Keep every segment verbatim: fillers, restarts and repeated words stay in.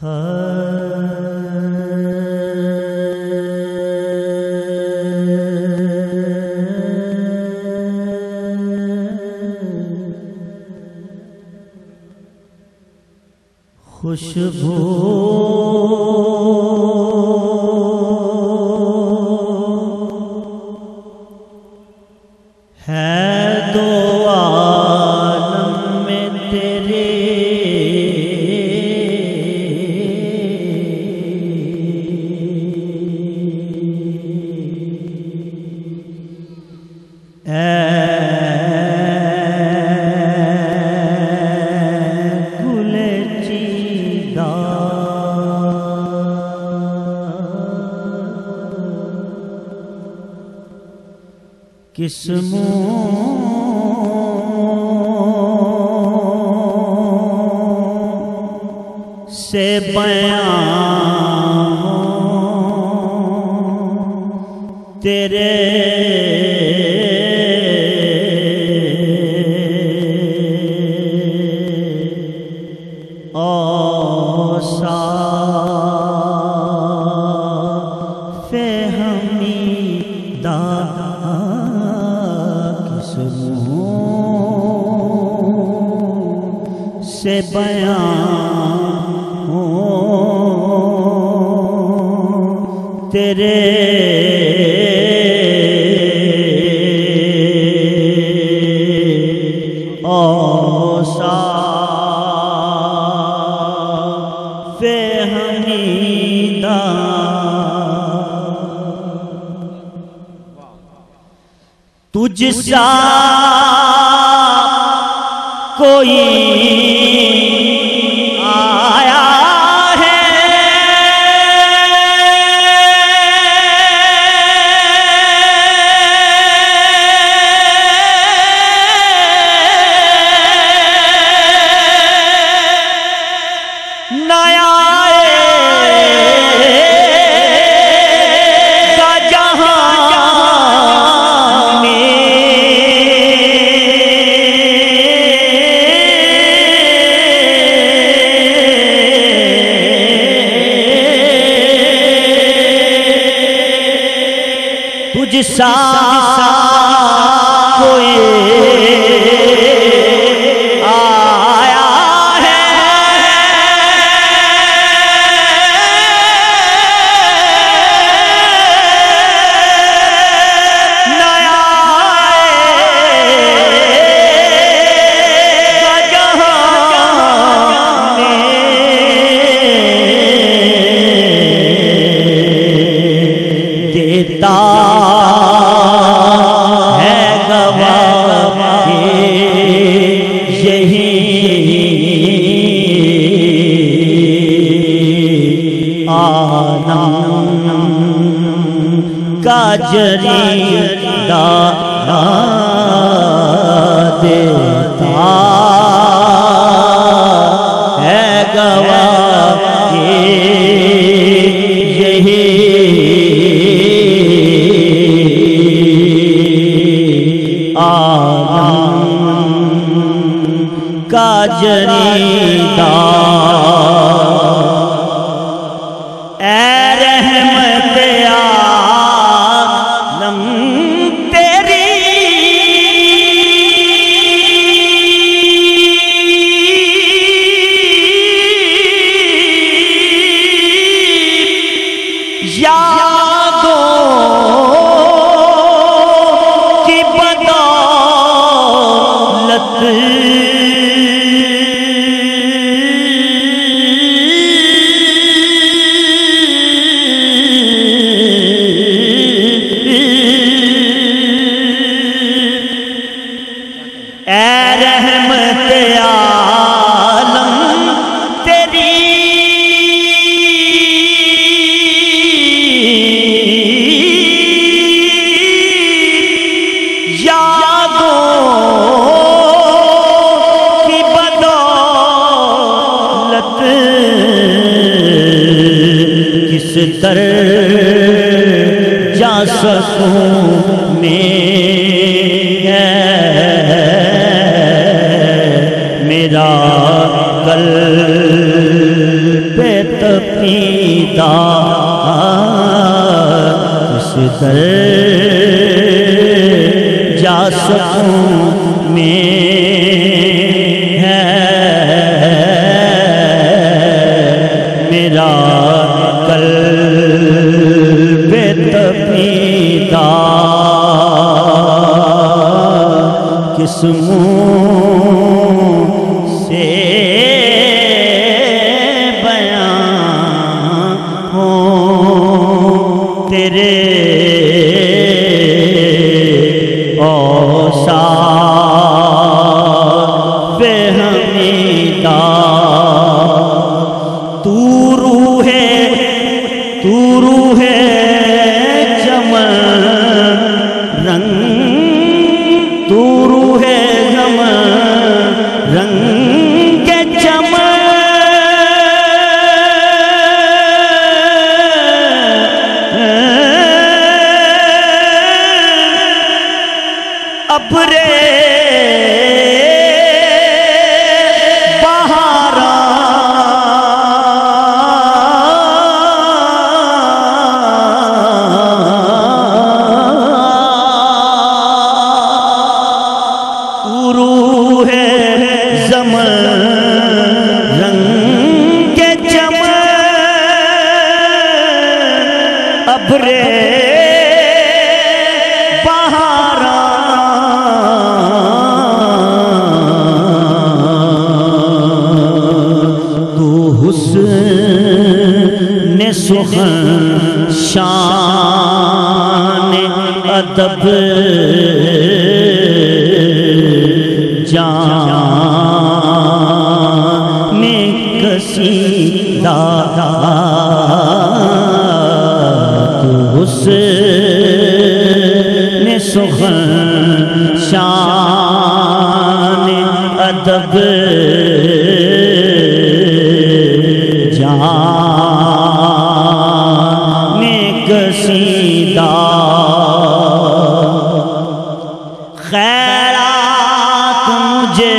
खुशबू है दो आलम में तेरे, किस्मों से बयां तेरे औसाफ़े हमीदा से बयां हो तेरे औसाफ़े हमीदा। तुझसा कोई आया है नया तुझसा कोई आया है नया जहां में देता काजरीदा देता है गवाह यही आलम काजरीदा। दर जा सकूं में है मेरा कल पे दा किस दर जा सकूं में है मेरा कल्बे तपीदा किस मुँह से बयां हो तेरे औसाफ हमीदा तू रूहे तू रूहे चमन रंग तू रूहे चमन रंग के चमन अबरे बहारा तू रूहे ज़मन रंग के चमन अबरे हुस्न सुखन शान अदब जान कसीदा तू हुस्न सुखन शान अदब जाने कसीदा खैरात मुझे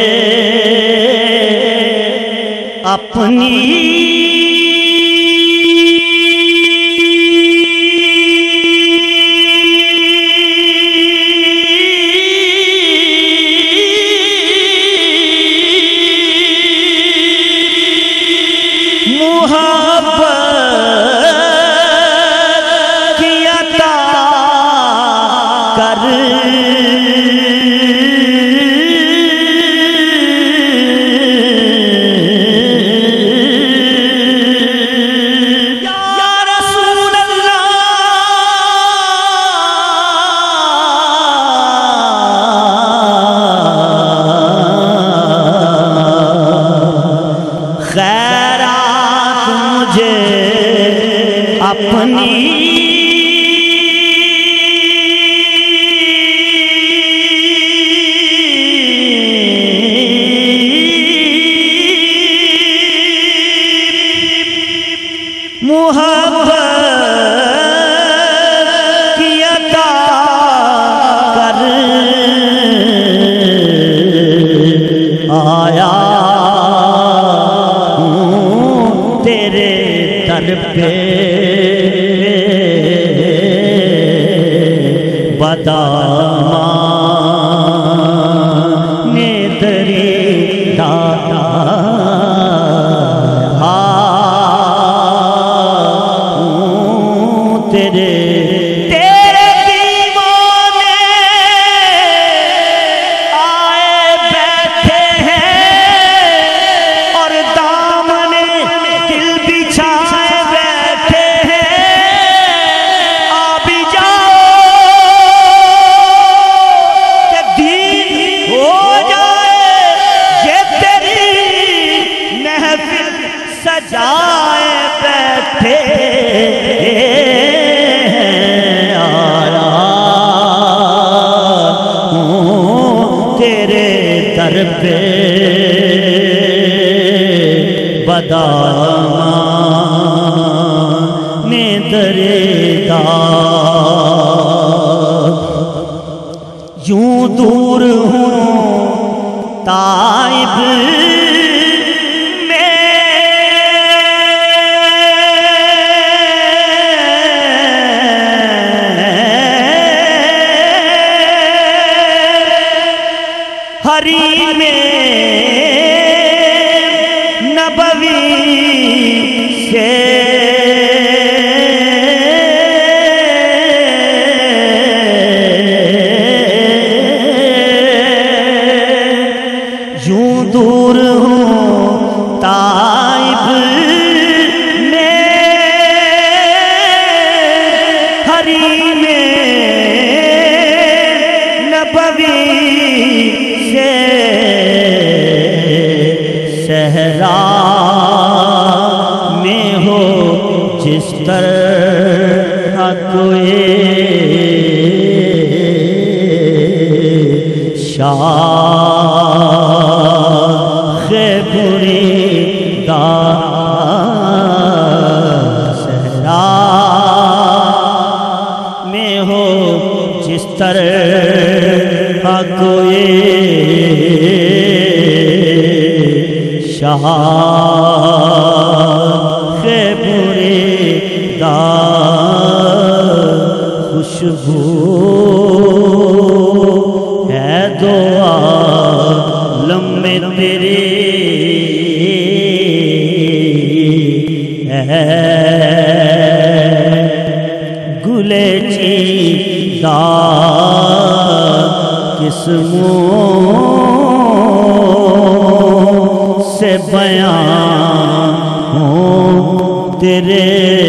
अपनी कर या रसूल अल्लाह खैरात मुझे अपनी मुहब्बत की अता कर आया हूँ तेरे दर पे बदामाने दरी दादा तेरे तेरे दीवाने आए बैठे हैं और दामने दिल बिछाए बैठे हैं आ भी जाओ कि दीन हो जाए ये तेरी महफिल सजाए बैठे दर पे बदामाने दरेदा यूं दूर हूँ ताइब में नबवी से यूं दूर हूँ ताइब में हरी में नबवी से सहरा में हो जिस तरह कोई शाखे बुरी दा सहरा में हो जिस तरह कोई शाखे बुरी दा खुशबू है दुआ लम्बे तेरे है गुले चीदा किस्मों से बयां हो तेरे